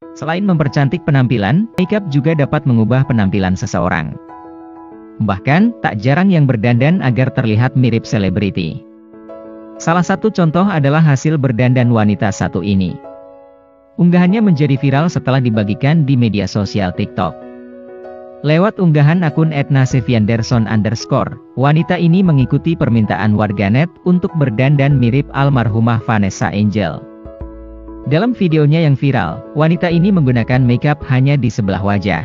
Selain mempercantik penampilan, makeup juga dapat mengubah penampilan seseorang. Bahkan, tak jarang yang berdandan agar terlihat mirip selebriti. Salah satu contoh adalah hasil berdandan wanita satu ini. Unggahannya menjadi viral setelah dibagikan di media sosial TikTok. Lewat unggahan akun @nasevianderson_, wanita ini mengikuti permintaan warganet untuk berdandan mirip almarhumah Vanessa Angel. Dalam videonya yang viral, wanita ini menggunakan makeup hanya di sebelah wajah.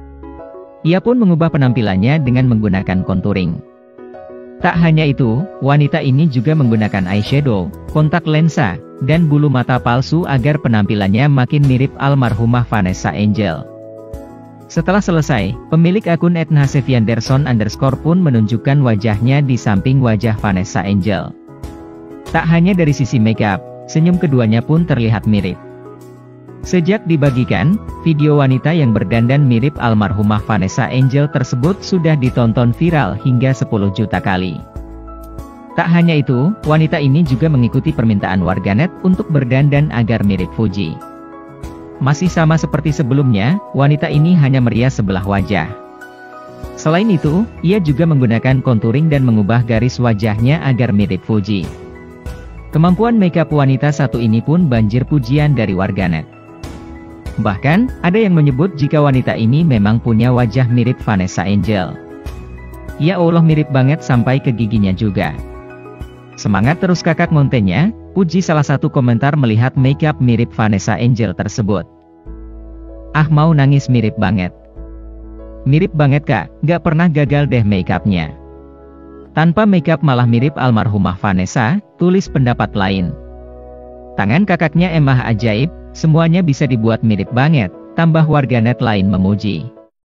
Ia pun mengubah penampilannya dengan menggunakan contouring. Tak hanya itu, wanita ini juga menggunakan eyeshadow, kontak lensa, dan bulu mata palsu agar penampilannya makin mirip almarhumah Vanessa Angel. Setelah selesai, pemilik akun @nasevianderson_ pun menunjukkan wajahnya di samping wajah Vanessa Angel. Tak hanya dari sisi makeup, senyum keduanya pun terlihat mirip. Sejak dibagikan, video wanita yang berdandan mirip almarhumah Vanessa Angel tersebut sudah ditonton viral hingga 10 juta kali. Tak hanya itu, wanita ini juga mengikuti permintaan warganet untuk berdandan agar mirip Fuji. Masih sama seperti sebelumnya, wanita ini hanya merias sebelah wajah. Selain itu, ia juga menggunakan contouring dan mengubah garis wajahnya agar mirip Fuji. Kemampuan makeup wanita satu ini pun banjir pujian dari warganet. Bahkan, ada yang menyebut jika wanita ini memang punya wajah mirip Vanessa Angel. Ya Allah, mirip banget sampai ke giginya juga. Semangat terus kakak Montenya, puji salah satu komentar melihat makeup mirip Vanessa Angel tersebut. Ah, mau nangis, mirip banget. Mirip banget kak, gak pernah gagal deh makeupnya. Tanpa makeup malah mirip almarhumah Vanessa, tulis pendapat lain. Tangan kakaknya emang ajaib, semuanya bisa dibuat mirip banget, tambah warganet lain memuji.